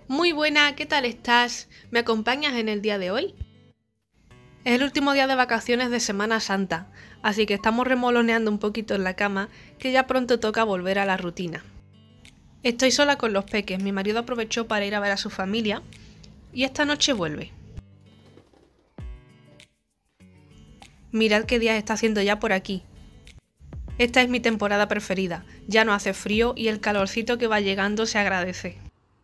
Muy buena, ¿qué tal estás? ¿Me acompañas en el día de hoy? Es el último día de vacaciones de Semana Santa, así que estamos remoloneando un poquito en la cama, que ya pronto toca volver a la rutina. Estoy sola con los peques, mi marido aprovechó para ir a ver a su familia y esta noche vuelve. Mirad qué día está haciendo ya por aquí. Esta es mi temporada preferida, ya no hace frío y el calorcito que va llegando se agradece.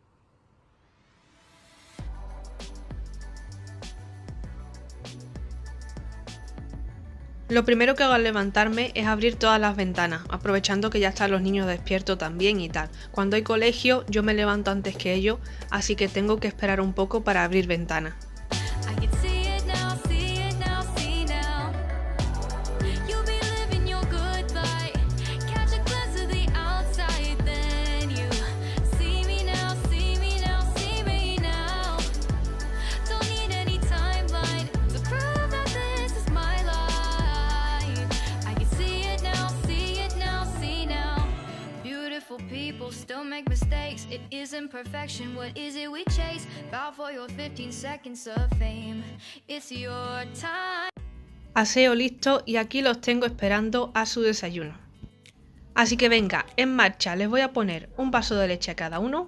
Lo primero que hago al levantarme es abrir todas las ventanas, aprovechando que ya están los niños despiertos también y tal. Cuando hay colegio yo me levanto antes que ellos, así que tengo que esperar un poco para abrir ventanas. Still make mistakes, it isn't perfection. What is it we chase? Bow for your 15 seconds of fame. It's your time. Aseo listo y aquí los tengo esperando a su desayuno. Así que venga, en marcha, les voy a poner un vaso de leche a cada uno.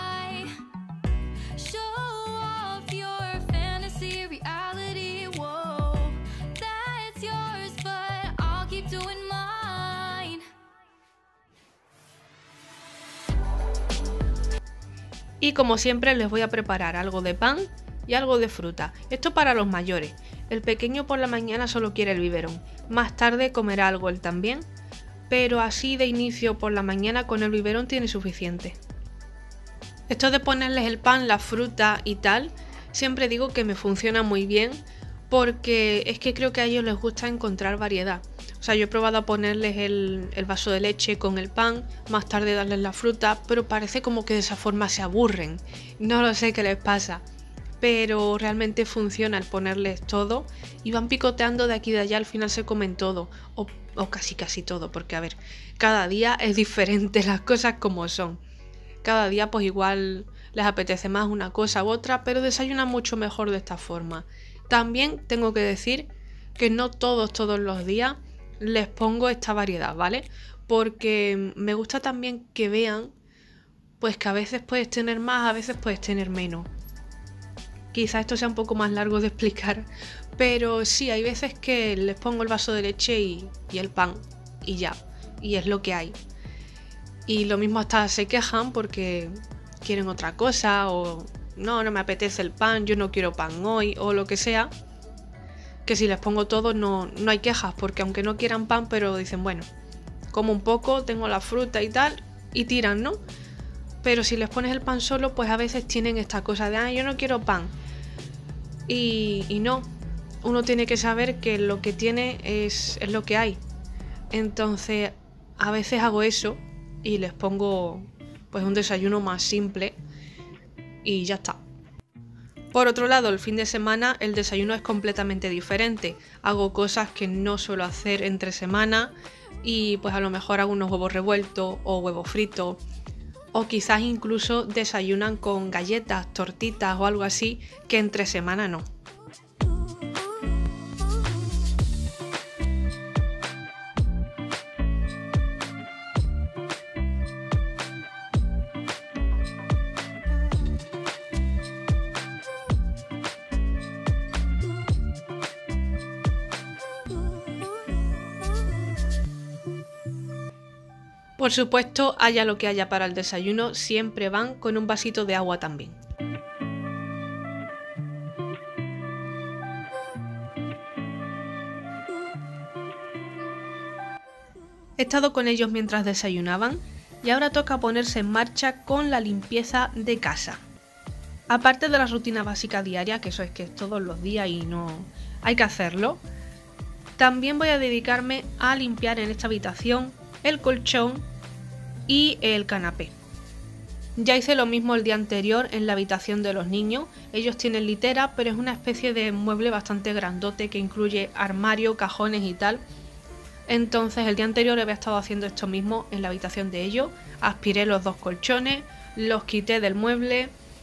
Y como siempre les voy a preparar algo de pan y algo de fruta. Esto para los mayores. El pequeño por la mañana solo quiere el biberón. Más tarde comerá algo él también. Pero así de inicio por la mañana con el biberón tiene suficiente. Esto de ponerles el pan, la fruta y tal, siempre digo que me funciona muy bien. Porque es que creo que a ellos les gusta encontrar variedad. O sea, yo he probado a ponerles el vaso de leche con el pan, más tarde darles la fruta, pero parece como que de esa forma se aburren. No lo sé qué les pasa, pero realmente funciona el ponerles todo y van picoteando de aquí y de allá, al final se comen todo, o casi todo, porque a ver, cada día es diferente las cosas como son. Cada día pues igual les apetece más una cosa u otra, pero desayunan mucho mejor de esta forma. También tengo que decir que no todos los días les pongo esta variedad, ¿vale? Porque me gusta también que vean pues que a veces puedes tener más, a veces puedes tener menos. Quizá esto sea un poco más largo de explicar, pero sí, hay veces que les pongo el vaso de leche y el pan y ya, y es lo que hay. Y lo mismo hasta se quejan porque quieren otra cosa o no me apetece el pan, yo no quiero pan hoy o lo que sea. Que si les pongo todo no hay quejas, porque aunque no quieran pan, pero dicen, bueno, como un poco, tengo la fruta y tal, y tiran, ¿no? Pero si les pones el pan solo, pues a veces tienen esta cosa de, yo no quiero pan. Y no, uno tiene que saber que lo que tiene es lo que hay. Entonces, a veces hago eso y les pongo pues un desayuno más simple y ya está. Por otro lado, el fin de semana el desayuno es completamente diferente. Hago cosas que no suelo hacer entre semana y pues a lo mejor hago unos huevos revueltos o huevos fritos. O quizás incluso desayunan con galletas, tortitas o algo así que entre semana no. Por supuesto, haya lo que haya para el desayuno, siempre van con un vasito de agua también. He estado con ellos mientras desayunaban y ahora toca ponerse en marcha con la limpieza de casa. Aparte de la rutina básica diaria, que eso es que es todos los días y no hay que hacerlo, también voy a dedicarme a limpiar en esta habitación el colchón y el canapé. Ya hice lo mismo el día anterior en la habitación de los niños. Ellos tienen litera, pero es una especie de mueble bastante grandote que incluye armario, cajones y tal. Entonces el día anterior había estado haciendo esto mismo en la habitación de ellos. Aspiré los dos colchones, los quité del mueble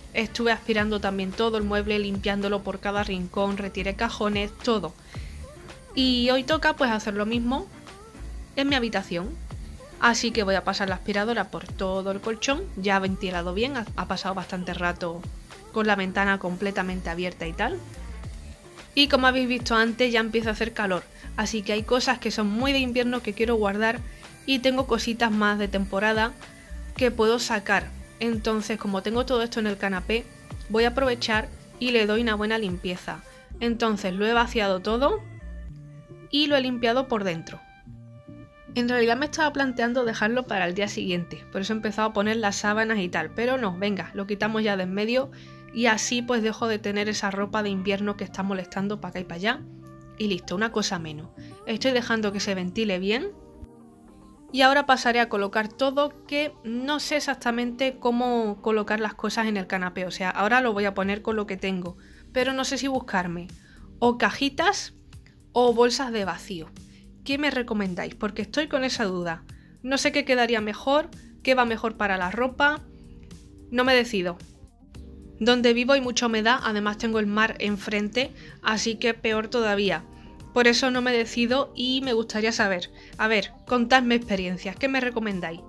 Estuve aspirando también todo el mueble, limpiándolo por cada rincón, retiré cajones, todo. Y hoy toca pues hacer lo mismo en mi habitación. Así que voy a pasar la aspiradora por todo el colchón, ya ha ventilado bien, ha pasado bastante rato con la ventana completamente abierta y tal. Y como habéis visto antes, ya empieza a hacer calor, así que hay cosas que son muy de invierno que quiero guardar y tengo cositas más de temporada que puedo sacar. Entonces, como tengo todo esto en el canapé, voy a aprovechar y le doy una buena limpieza. Entonces lo he vaciado todo y lo he limpiado por dentro. En realidad me estaba planteando dejarlo para el día siguiente, por eso he empezado a poner las sábanas y tal, pero no, venga, lo quitamos ya de en medio y así pues dejo de tener esa ropa de invierno que está molestando para acá y para allá y listo, una cosa menos. Estoy dejando que se ventile bien y ahora pasaré a colocar todo, que no sé exactamente cómo colocar las cosas en el canapé, o sea, ahora lo voy a poner con lo que tengo, pero no sé si buscarme o cajitas o bolsas de vacío. ¿Qué me recomendáis? Porque estoy con esa duda. No sé qué quedaría mejor, qué va mejor para la ropa. No me decido. Donde vivo hay mucha humedad, además tengo el mar enfrente, así que peor todavía. Por eso no me decido y me gustaría saber. A ver, contadme experiencias, ¿qué me recomendáis?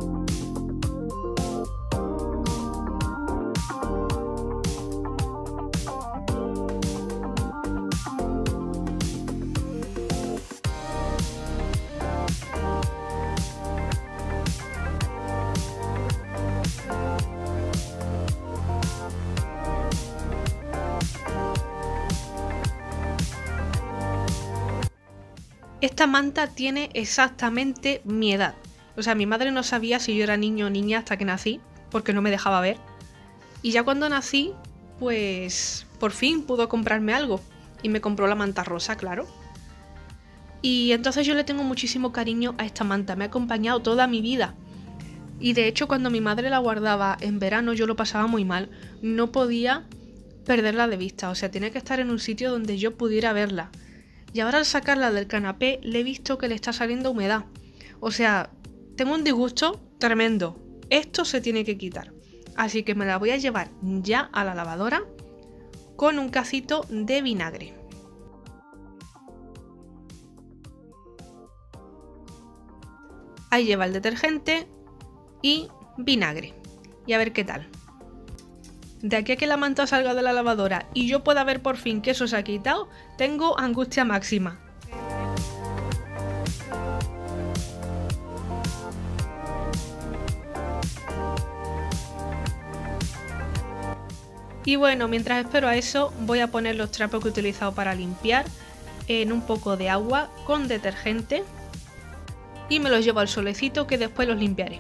Esta manta tiene exactamente mi edad. O sea, mi madre no sabía si yo era niño o niña hasta que nací, porque no me dejaba ver. Y ya cuando nací, pues por fin pudo comprarme algo. Y me compró la manta rosa, claro. Y entonces yo le tengo muchísimo cariño a esta manta, me ha acompañado toda mi vida. Y de hecho cuando mi madre la guardaba en verano yo lo pasaba muy mal. No podía perderla de vista, o sea, tenía que estar en un sitio donde yo pudiera verla. Y ahora al sacarla del canapé le he visto que le está saliendo humedad. O sea, tengo un disgusto tremendo. Esto se tiene que quitar. Así que me la voy a llevar ya a la lavadora con un cacito de vinagre. Ahí lleva el detergente y vinagre. Y a ver qué tal. De aquí a que la manta salga de la lavadora y yo pueda ver por fin que eso se ha quitado, tengo angustia máxima. Y bueno, mientras espero a eso, voy a poner los trapos que he utilizado para limpiar en un poco de agua con detergente y me los llevo al solecito, que después los limpiaré.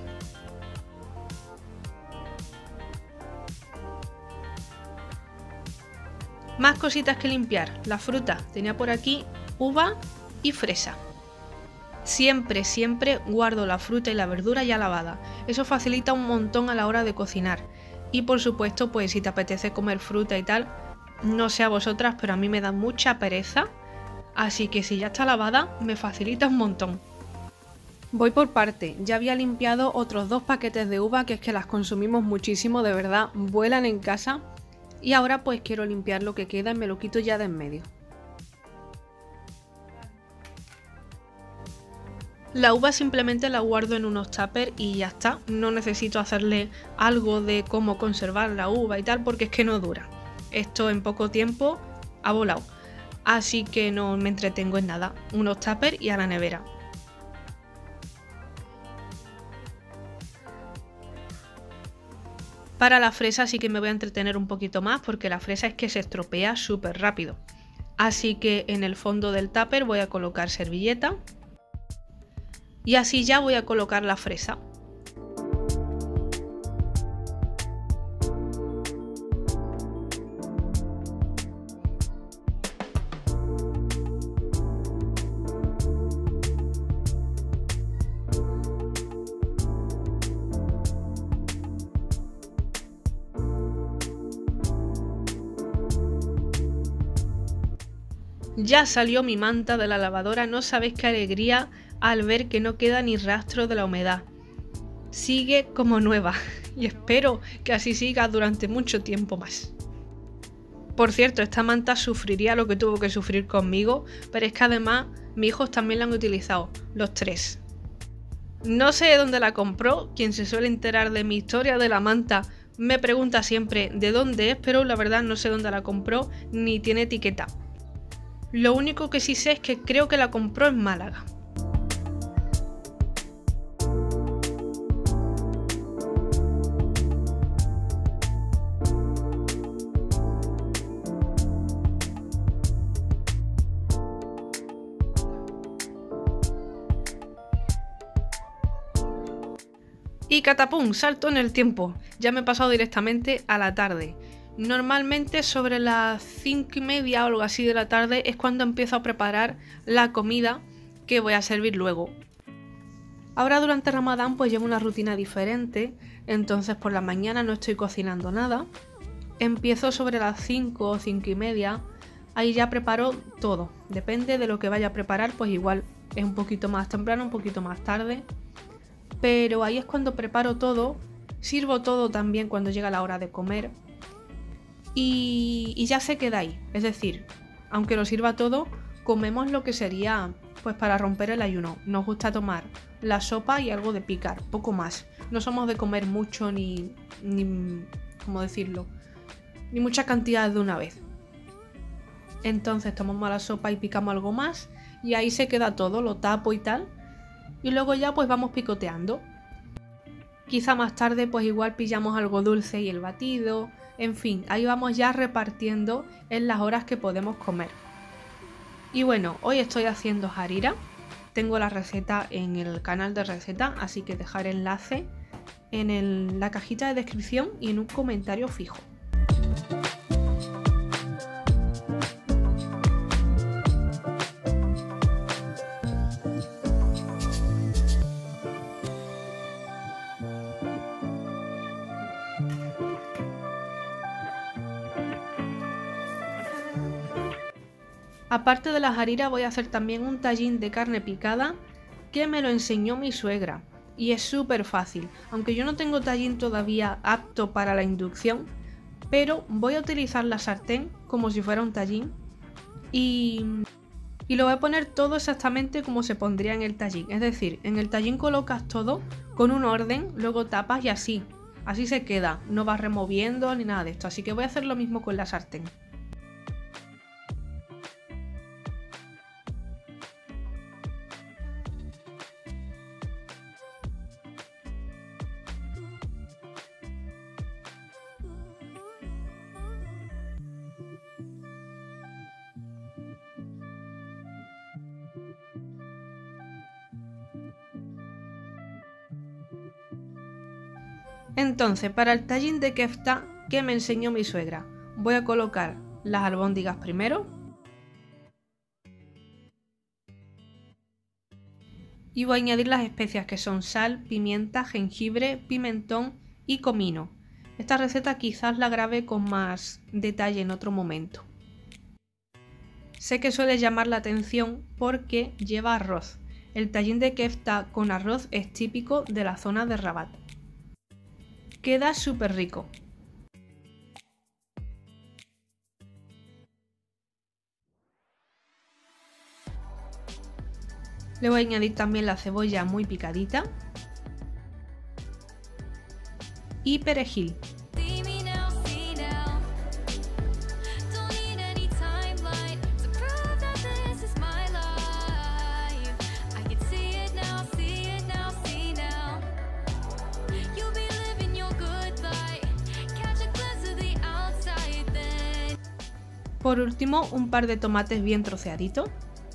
Más cositas que limpiar. La fruta, tenía por aquí uva y fresa. Siempre guardo la fruta y la verdura ya lavada. Eso facilita un montón a la hora de cocinar. Y por supuesto, pues si te apetece comer fruta y tal, no sé a vosotras, pero a mí me da mucha pereza. Así que si ya está lavada, me facilita un montón. Voy por parte. Ya había limpiado otros 2 paquetes de uva, que es que las consumimos muchísimo, de verdad, vuelan en casa. Y ahora pues quiero limpiar lo que queda y me lo quito ya de en medio. La uva simplemente la guardo en unos tuppers y ya está. No necesito hacerle algo de cómo conservar la uva y tal, porque es que no dura. Esto en poco tiempo ha volado. Así que no me entretengo en nada. Unos tuppers y a la nevera. Para la fresa sí que me voy a entretener un poquito más, porque la fresa es que se estropea súper rápido. Así que en el fondo del tupper voy a colocar servilleta. Y así ya voy a colocar la fresa. Ya salió mi manta de la lavadora, no sabéis qué alegría al ver que no queda ni rastro de la humedad. Sigue como nueva. y espero que así siga durante mucho tiempo más. Por cierto, esta manta sufriría lo que tuvo que sufrir conmigo, pero es que además mis hijos también la han utilizado, los 3. No sé dónde la compró, quien se suele enterar de mi historia de la manta me pregunta siempre de dónde es, pero la verdad no sé dónde la compró ni tiene etiqueta. Lo único que sí sé es que creo que la compró en Málaga. Y catapum, salto en el tiempo. Ya me he pasado directamente a la tarde. Normalmente sobre las 5:30 o algo así de la tarde es cuando empiezo a preparar la comida que voy a servir luego. Ahora durante Ramadán pues llevo una rutina diferente, entonces por la mañana no estoy cocinando nada. Empiezo sobre las 5 o 5:30, ahí ya preparo todo. Depende de lo que vaya a preparar, pues igual es un poquito más temprano, un poquito más tarde. Pero ahí es cuando preparo todo, sirvo todo también cuando llega la hora de comer y ya se queda ahí. Es decir, aunque lo sirva todo, comemos lo que sería pues para romper el ayuno. Nos gusta tomar la sopa y algo de picar, poco más. No somos de comer mucho ni ¿cómo decirlo? Ni mucha cantidad de una vez. Entonces tomamos la sopa y picamos algo más y ahí se queda todo, lo tapo y tal. Y luego ya pues vamos picoteando. Quizá más tarde pues igual pillamos algo dulce y el batido. En fin, ahí vamos ya repartiendo en las horas que podemos comer. Y bueno, hoy estoy haciendo harira. Tengo la receta en el canal de receta, así que dejaré enlace en la cajita de descripción y en un comentario fijo. Aparte de la harira voy a hacer también un tallín de carne picada que me lo enseñó mi suegra y es súper fácil, aunque yo no tengo tallín todavía apto para la inducción, pero voy a utilizar la sartén como si fuera un tallín y lo voy a poner todo exactamente como se pondría en el tallín, es decir, en el tallín colocas todo con un orden, luego tapas y así se queda, no vas removiendo ni nada de esto, así que voy a hacer lo mismo con la sartén. Entonces, para el tallín de kefta que me enseñó mi suegra, voy a colocar las albóndigas primero y voy a añadir las especias que son sal, pimienta, jengibre, pimentón y comino. Esta receta quizás la grabe con más detalle en otro momento. Sé que suele llamar la atención porque lleva arroz. El tallín de kefta con arroz es típico de la zona de Rabat. Queda súper rico. Le voy a añadir también la cebolla muy picadita y perejil. Por último, un par de tomates bien troceaditos.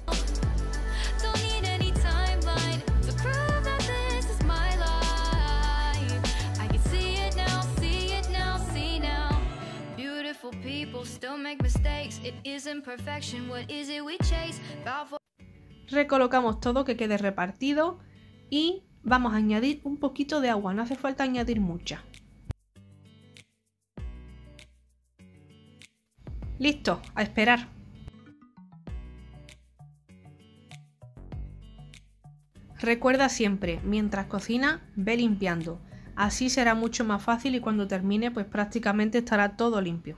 Recolocamos todo que quede repartido y vamos a añadir un poquito de agua, no hace falta añadir mucha. Listo, a esperar. Recuerda siempre, mientras cocina, ve limpiando. Así será mucho más fácil y cuando termine pues prácticamente estará todo limpio.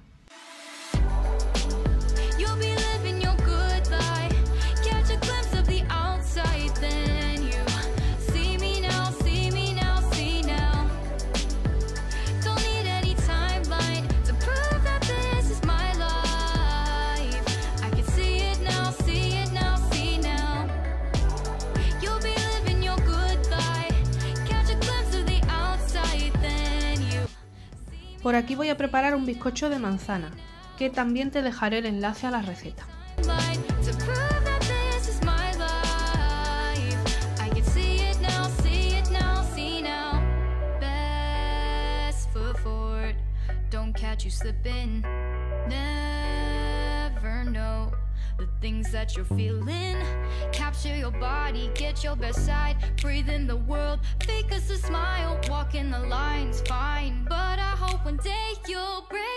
Por aquí voy a preparar un bizcocho de manzana, que también te dejaré el enlace a la receta. The things that you're feeling, capture your body, get your best side, breathe in the world, fake us a smile, walk in the lines, fine, but I hope one day you'll break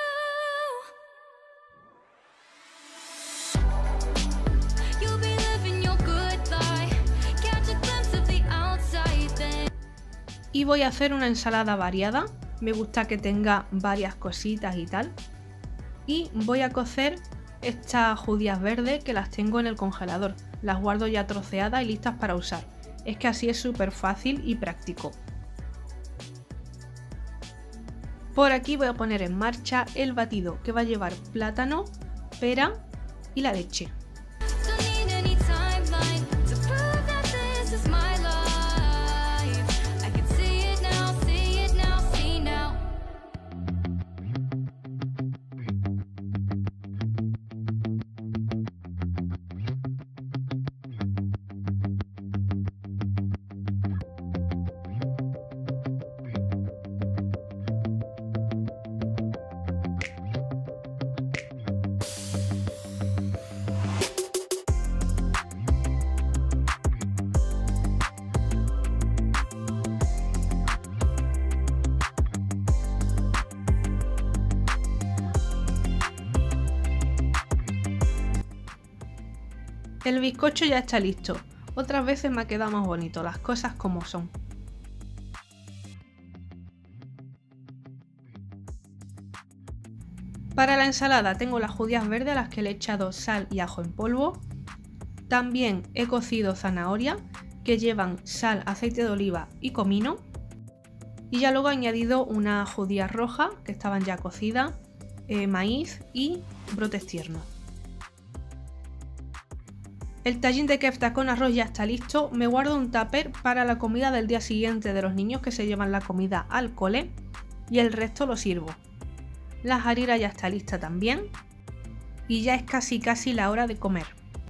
through. You'll be living your good life, catch a glimpse of the outside then. Y voy a hacer una ensalada variada, me gusta que tenga varias cositas y tal, y voy a cocer estas judías verdes que las tengo en el congelador, las guardo ya troceadas y listas para usar. Es que así es súper fácil y práctico. Por aquí voy a poner en marcha el batido que va a llevar plátano, pera y la leche. El bizcocho ya está listo, otras veces me ha quedado más bonito, las cosas como son. Para la ensalada tengo las judías verdes a las que le he echado sal y ajo en polvo. También he cocido zanahoria, que llevan sal, aceite de oliva y comino. Y ya luego he añadido unas judías rojas, que estaban ya cocidas, maíz y brotes tiernos. El tajín de kefta con arroz ya está listo, me guardo un tupper para la comida del día siguiente de los niños que se llevan la comida al cole y el resto lo sirvo. La harira ya está lista también y ya es casi la hora de comer.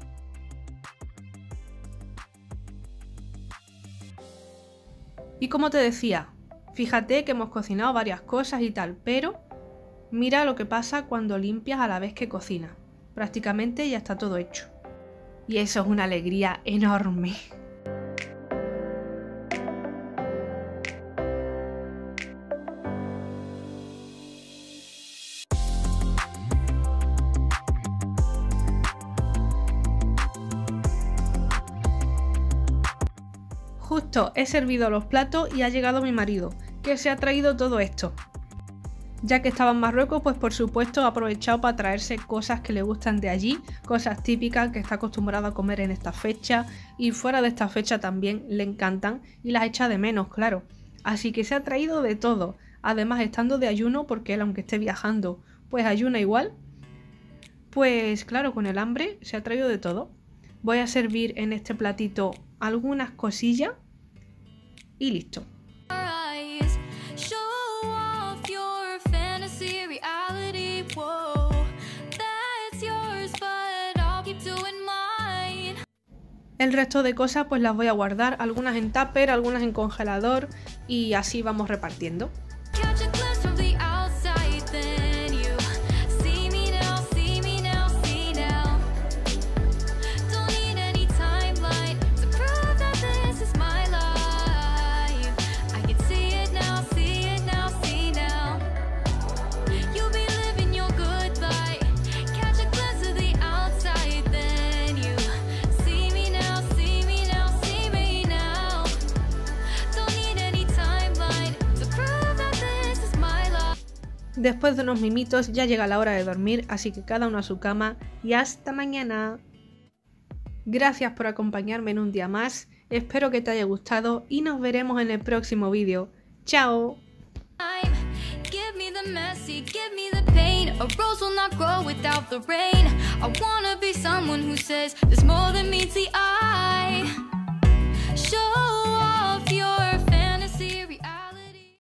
Y como te decía, fíjate que hemos cocinado varias cosas y tal, pero mira lo que pasa cuando limpias a la vez que cocinas. Prácticamente ya está todo hecho. Y eso es una alegría enorme. Justo he servido los platos y ha llegado mi marido, que se ha traído todo esto. Ya que estaba en Marruecos, pues por supuesto ha aprovechado para traerse cosas que le gustan de allí, cosas típicas que está acostumbrado a comer en esta fecha y fuera de esta fecha también le encantan y las echa de menos, claro. Así que se ha traído de todo, además estando de ayuno porque él aunque esté viajando pues ayuna igual. Pues claro, con el hambre se ha traído de todo. Voy a servir en este platito algunas cosillas y listo. El resto de cosas pues las voy a guardar, algunas en tupper, algunas en congelador y así vamos repartiendo. Timeline Después de unos mimitos ya llega la hora de dormir, así que cada uno a su cama y hasta mañana. Gracias por acompañarme en un día más, espero que te haya gustado y nos veremos en el próximo vídeo. ¡Chao! Give me the messy, give me the pain. A rose will not grow without the rain. I wanna be someone who says there's more than meets the eye.